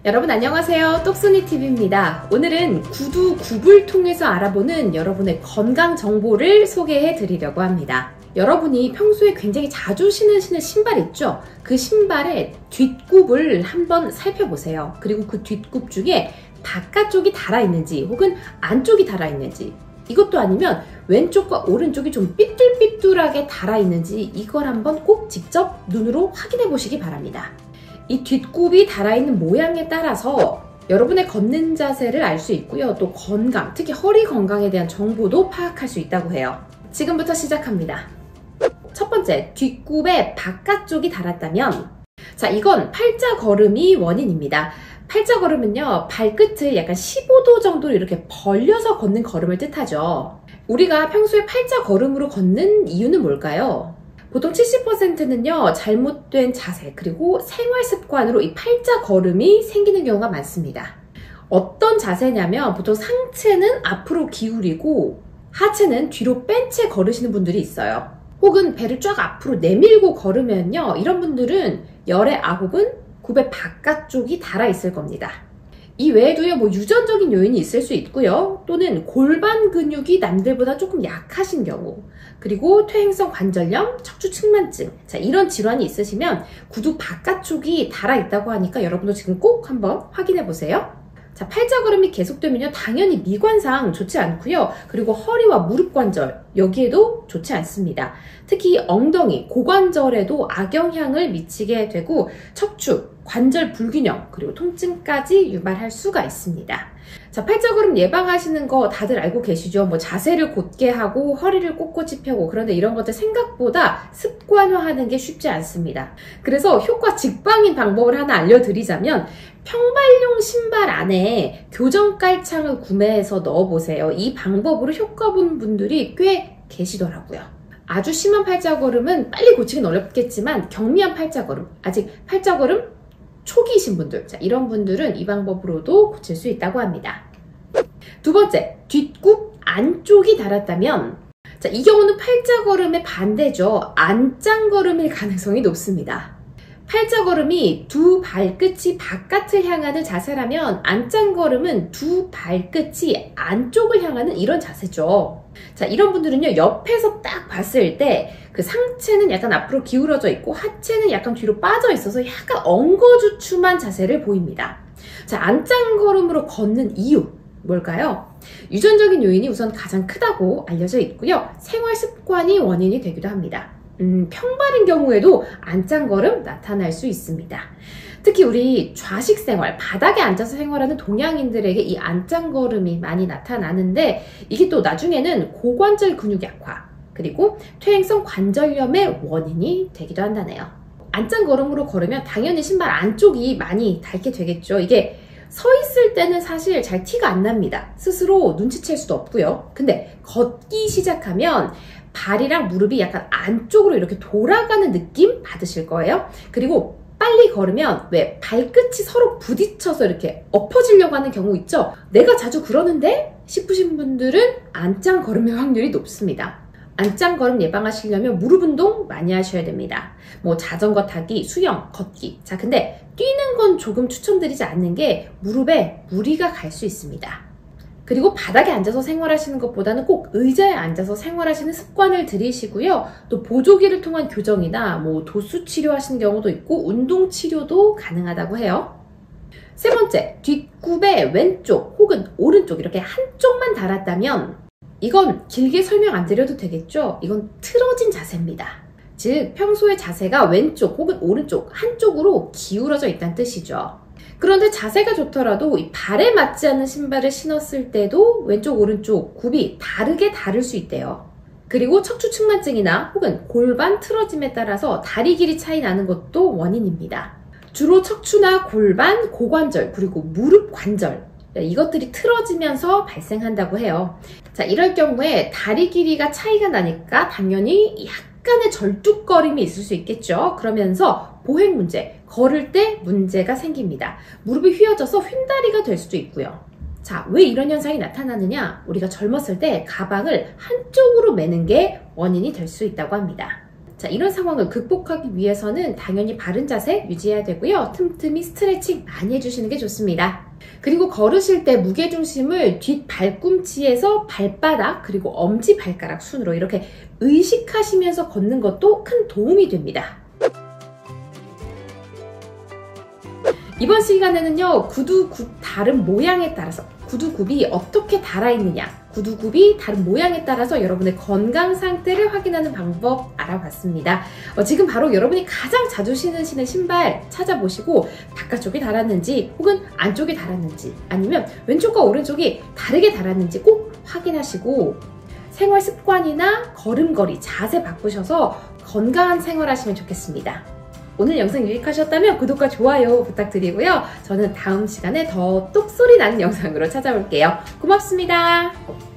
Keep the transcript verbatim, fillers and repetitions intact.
여러분 안녕하세요. 똑순이티비입니다. 오늘은 구두 굽을 통해서 알아보는 여러분의 건강 정보를 소개해 드리려고 합니다. 여러분이 평소에 굉장히 자주 신으시는 신발 있죠? 그 신발의 뒷굽을 한번 살펴보세요. 그리고 그 뒷굽 중에 바깥쪽이 달아있는지 혹은 안쪽이 달아있는지, 이것도 아니면 왼쪽과 오른쪽이 좀 삐뚤삐뚤하게 달아있는지 이걸 한번 꼭 직접 눈으로 확인해 보시기 바랍니다. 이 뒷굽이 달아있는 모양에 따라서 여러분의 걷는 자세를 알 수 있고요. 또 건강, 특히 허리 건강에 대한 정보도 파악할 수 있다고 해요. 지금부터 시작합니다. 첫 번째, 뒷굽의 바깥쪽이 달았다면, 자, 이건 팔자 걸음이 원인입니다. 팔자 걸음은요, 발끝을 약간 십오 도 정도로 이렇게 벌려서 걷는 걸음을 뜻하죠. 우리가 평소에 팔자 걸음으로 걷는 이유는 뭘까요? 보통 칠십 퍼센트는요, 잘못된 자세, 그리고 생활 습관으로 이 팔자 걸음이 생기는 경우가 많습니다. 어떤 자세냐면, 보통 상체는 앞으로 기울이고, 하체는 뒤로 뺀 채 걸으시는 분들이 있어요. 혹은 배를 쫙 앞으로 내밀고 걸으면요, 이런 분들은 열의 아홉은 굽의 바깥쪽이 달아있을 겁니다. 이 외에도요, 뭐 유전적인 요인이 있을 수 있고요. 또는 골반 근육이 남들보다 조금 약하신 경우, 그리고 퇴행성 관절염, 척추 측만증, 자, 이런 질환이 있으시면 구두 바깥쪽이 달아있다고 하니까 여러분도 지금 꼭 한번 확인해 보세요. 자, 팔자 걸음이 계속되면요, 당연히 미관상 좋지 않고요. 그리고 허리와 무릎 관절, 여기에도 좋지 않습니다. 특히 엉덩이, 고관절에도 악영향을 미치게 되고 척추, 관절 불균형, 그리고 통증까지 유발할 수가 있습니다. 자, 팔자걸음 예방하시는 거 다들 알고 계시죠? 뭐 자세를 곧게 하고 허리를 꼿꼿이 펴고, 그런데 이런 것들 생각보다 습관화하는 게 쉽지 않습니다. 그래서 효과 직방인 방법을 하나 알려드리자면, 평발용 신발 안에 교정 깔창을 구매해서 넣어보세요. 이 방법으로 효과 본 분들이 꽤 계시더라고요. 아주 심한 팔자걸음은 빨리 고치긴 어렵겠지만, 경미한 팔자걸음, 아직 팔자걸음 초기이신 분들, 자, 이런 분들은 이 방법으로도 고칠 수 있다고 합니다. 두 번째, 뒷굽 안쪽이 달았다면, 자, 이 경우는 팔자걸음의 반대죠. 안짱걸음일 가능성이 높습니다. 팔자걸음이 두 발끝이 바깥을 향하는 자세라면, 안짱걸음은 두 발끝이 안쪽을 향하는 이런 자세죠. 자, 이런 분들은요, 옆에서 딱 봤을 때 그 상체는 약간 앞으로 기울어져 있고 하체는 약간 뒤로 빠져 있어서 약간 엉거주춤한 자세를 보입니다. 자, 안짱걸음으로 걷는 이유 뭘까요? 유전적인 요인이 우선 가장 크다고 알려져 있고요. 생활 습관이 원인이 되기도 합니다. 음, 평발인 경우에도 안짱걸음 나타날 수 있습니다. 특히 우리 좌식 생활, 바닥에 앉아서 생활하는 동양인들에게 이 안짱걸음이 많이 나타나는데, 이게 또 나중에는 고관절 근육 약화, 그리고 퇴행성 관절염의 원인이 되기도 한다네요. 안짱걸음으로 걸으면 당연히 신발 안쪽이 많이 닳게 되겠죠. 이게 서 있을 때는 사실 잘 티가 안 납니다. 스스로 눈치챌 수도 없고요. 근데 걷기 시작하면 발이랑 무릎이 약간 안쪽으로 이렇게 돌아가는 느낌 받으실 거예요. 그리고 빨리 걸으면 왜 발끝이 서로 부딪혀서 이렇게 엎어지려고 하는 경우 있죠? 내가 자주 그러는데 싶으신 분들은 안짱 걸음의 확률이 높습니다. 안짱 걸음 예방하시려면 무릎 운동 많이 하셔야 됩니다. 뭐 자전거 타기, 수영, 걷기. 자, 근데 뛰는 건 조금 추천드리지 않는 게 무릎에 무리가 갈 수 있습니다. 그리고 바닥에 앉아서 생활하시는 것보다는 꼭 의자에 앉아서 생활하시는 습관을 들이시고요. 또 보조기를 통한 교정이나 뭐 도수 치료하시는 경우도 있고 운동 치료도 가능하다고 해요. 세 번째, 뒷굽의 왼쪽 혹은 오른쪽 이렇게 한쪽만 달았다면, 이건 길게 설명 안 드려도 되겠죠? 이건 틀어진 자세입니다. 즉, 평소의 자세가 왼쪽 혹은 오른쪽 한쪽으로 기울어져 있다는 뜻이죠. 그런데 자세가 좋더라도 이 발에 맞지 않는 신발을 신었을 때도 왼쪽 오른쪽 굽이 다르게 다를 수 있대요. 그리고 척추 측만증이나 혹은 골반 틀어짐에 따라서 다리 길이 차이 나는 것도 원인입니다. 주로 척추나 골반, 고관절, 그리고 무릎 관절, 이것들이 틀어지면서 발생한다고 해요. 자, 이럴 경우에 다리 길이가 차이가 나니까 당연히 약간의 절뚝거림이 있을 수 있겠죠. 그러면서 보행 문제, 걸을 때 문제가 생깁니다. 무릎이 휘어져서 휜다리가 될 수도 있고요. 자, 왜 이런 현상이 나타나느냐? 우리가 젊었을 때 가방을 한쪽으로 매는 게 원인이 될 수 있다고 합니다. 자, 이런 상황을 극복하기 위해서는 당연히 바른 자세 유지해야 되고요. 틈틈이 스트레칭 많이 해주시는 게 좋습니다. 그리고 걸으실 때 무게중심을 뒷 발꿈치에서 발바닥 그리고 엄지발가락 순으로 이렇게 의식하시면서 걷는 것도 큰 도움이 됩니다. 이번 시간에는요, 구두굽 다른 모양에 따라서 구두굽이 어떻게 달아있느냐, 구두굽이 다른 모양에 따라서 여러분의 건강 상태를 확인하는 방법 알아봤습니다. 어, 지금 바로 여러분이 가장 자주 신으시는 신발 찾아보시고 바깥쪽이 달았는지 혹은 안쪽이 달았는지 아니면 왼쪽과 오른쪽이 다르게 달았는지 꼭 확인하시고 생활 습관이나 걸음걸이, 자세 바꾸셔서 건강한 생활하시면 좋겠습니다. 오늘 영상 유익하셨다면 구독과 좋아요 부탁드리고요. 저는 다음 시간에 더 똑소리 나는 영상으로 찾아올게요. 고맙습니다.